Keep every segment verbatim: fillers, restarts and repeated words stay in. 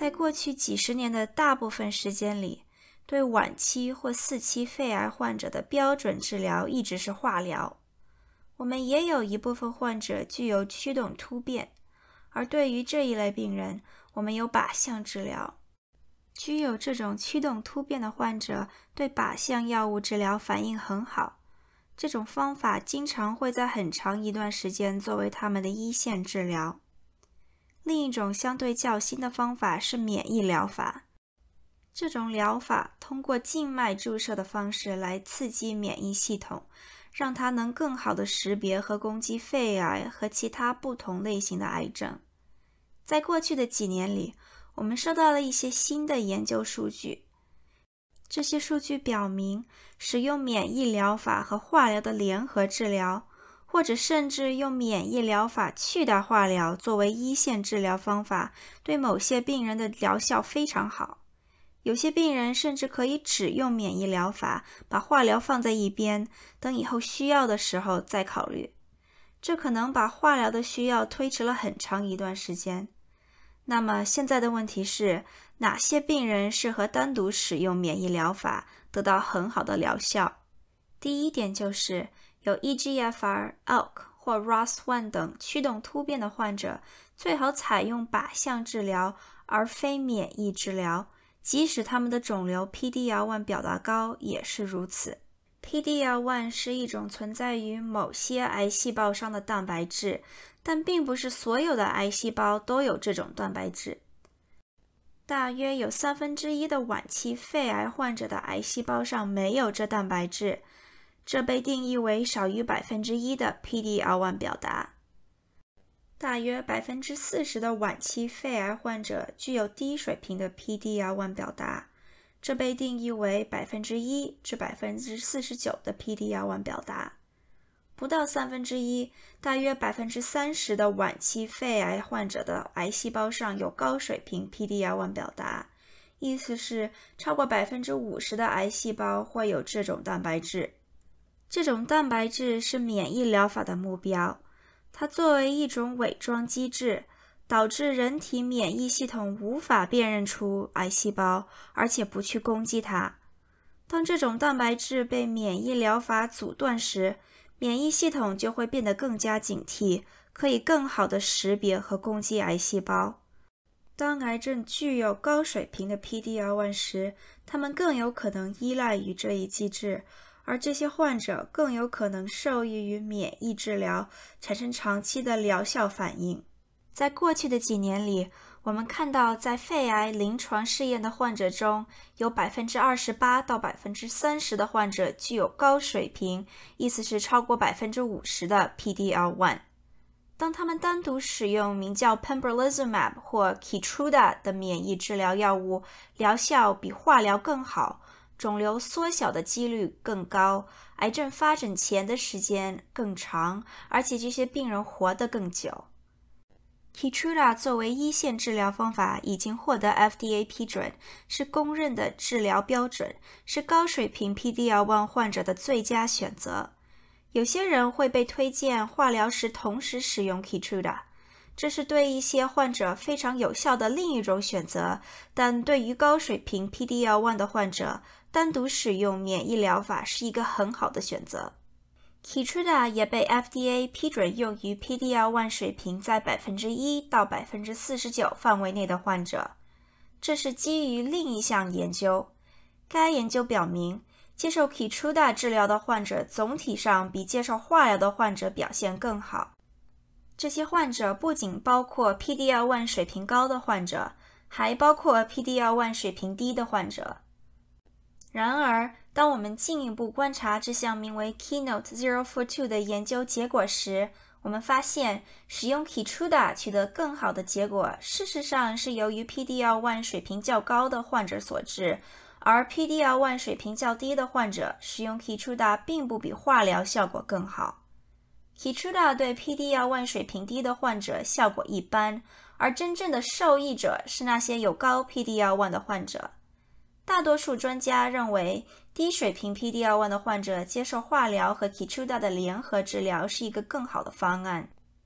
在过去几十年的大部分时间里，对晚期或四期肺癌患者的标准治疗一直是化疗。我们也有一部分患者具有驱动突变，而对于这一类病人，我们有靶向治疗。具有这种驱动突变的患者对靶向药物治疗反应很好，这种方法经常会在很长一段时间作为他们的一线治疗。另一种相对较新的方法是免疫疗法。这种疗法通过静脉注射的方式来刺激免疫系统，让它能更好地识别和攻击肺癌和其他不同类型的癌症。在过去的几年里，我们收到了一些新的研究数据。这些数据表明，使用免疫疗法和化疗的联合治疗，或者甚至用免疫疗法去掉化疗作为一线治疗方法，对某些病人的疗效非常好。有些病人甚至可以只用免疫疗法，把化疗放在一边，等以后需要的时候再考虑。这可能把化疗的需要推迟了很长一段时间。那么现在的问题是，哪些病人适合单独使用免疫疗法，得到很好的疗效？第一点就是，有 E G F R、A L K 或 R O S 一 等驱动突变的患者，最好采用靶向治疗而非免疫治疗，即使他们的肿瘤 P D L 一 表达高也是如此。P D L 一 是一种存在于某些癌细胞上的蛋白质，但并不是所有的癌细胞都有这种蛋白质。大约有三分之一的晚期肺癌患者的癌细胞上没有这蛋白质，这被定义为少于百分之一的 P D L 一 表达。大约百分之四十的晚期肺癌患者具有低水平的 P D L 一 表达，这被定义为百分之一至百分之四十九的 P D L 一 表达。不到三分之一，大约百分之三十的晚期肺癌患者的癌细胞上有高水平 P D L 一 表达，意思是超过百分之五十的癌细胞会有这种蛋白质。这种蛋白质是免疫疗法的目标，它作为一种伪装机制，导致人体免疫系统无法辨认出癌细胞，而且不去攻击它。当这种蛋白质被免疫疗法阻断时，免疫系统就会变得更加警惕，可以更好地识别和攻击癌细胞。当癌症具有高水平的 P D L 一 时，它们更有可能依赖于这一机制，而这些患者更有可能受益于免疫治疗，产生长期的疗效反应。在过去的几年里，我们看到在肺癌临床试验的患者中，有 百分之二十八 到 百分之三十 的患者具有高水平，意思是超过 百分之五十 的 P D L 一。当他们单独使用名叫 Pembrolizumab 或 Keytruda 的免疫治疗药物，疗效比化疗更好，肿瘤缩小的几率更高，癌症发展前的时间更长，而且这些病人活得更久。Keytruda 作为一线治疗方法已经获得 F D A 批准，是公认的治疗标准，是高水平 P D L 一 患者的最佳选择。有些人会被推荐化疗时同时使用 Keytruda， 这是对一些患者非常有效的另一种选择，但对于高水平 P D L 一 的患者，单独使用免疫疗法是一个很好的选择。Keytruda 也被 F D A 批准用于 P D L 一 水平在 百分之一 到 百分之四十九 范围内的患者。这是基于另一项研究。该研究表明，接受 Keytruda 治疗的患者总体上比接受化疗的患者表现更好。这些患者不仅包括 P D L 一 水平高的患者，还包括 P D L 一 水平低的患者。然而，当我们进一步观察这项名为 Keynote 零四二的研究结果时，我们发现使用 Keytruda 取得更好的结果，事实上是由于 P D L 一 水平较高的患者所致，而 P D L 一 水平较低的患者使用 Keytruda 并不比化疗效果更好。Keytruda 对 P D L 一 水平低的患者效果一般，而真正的受益者是那些有高 P D L 一 的患者。大多数专家认为，低水平 P D L 一 的患者接受化疗和 Keytruda 的联合治疗是一个更好的方案。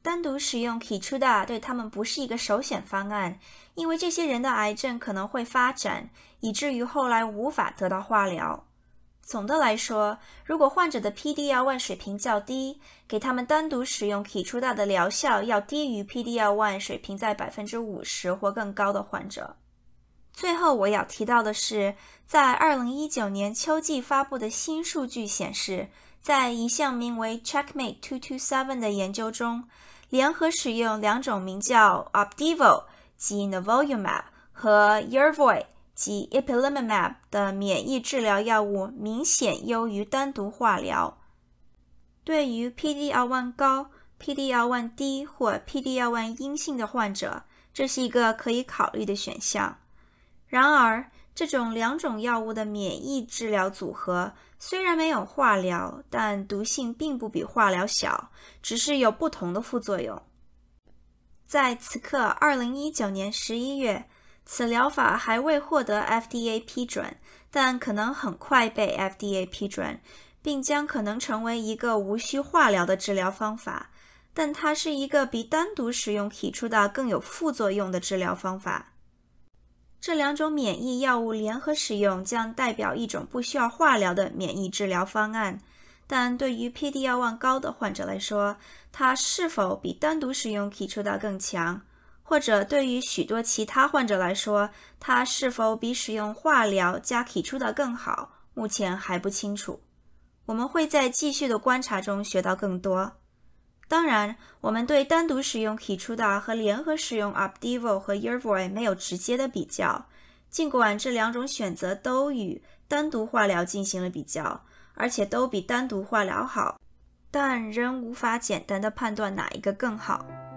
单独使用 Keytruda 对他们不是一个首选方案，因为这些人的癌症可能会发展，以至于后来无法得到化疗。总的来说，如果患者的 P D L 一 水平较低，给他们单独使用 Keytruda 的疗效要低于 P D L 一 水平在 百分之五十 或更高的患者。最后我要提到的是，在二零一九年秋季发布的新数据显示，在一项名为 Checkmate 二二七的研究中，联合使用两种名叫 Opdivo 及 Nivolumab 和 Yervoy 及 Ipilimumab 的免疫治疗药物明显优于单独化疗。对于 P D L 一 高、P D L 一 低或 P D L 一 阴性的患者，这是一个可以考虑的选项。然而，这种两种药物的免疫治疗组合虽然没有化疗，但毒性并不比化疗小，只是有不同的副作用。在此刻二零一九年十一月，此疗法还未获得 F D A 批准，但可能很快被 F D A 批准，并将可能成为一个无需化疗的治疗方法，但它是一个比单独使用 Keytruda 更有副作用的治疗方法。这两种免疫药物联合使用将代表一种不需要化疗的免疫治疗方案，但对于 P D L 一 高的患者来说，它是否比单独使用 Keytruda 更强，或者对于许多其他患者来说，它是否比使用化疗加 Keytruda 更好，目前还不清楚。我们会在继续的观察中学到更多。当然，我们对单独使用 Keytruda 和联合使用 Opdivo 和 Yervoy 没有直接的比较，尽管这两种选择都与单独化疗进行了比较，而且都比单独化疗好，但仍无法简单的判断哪一个更好。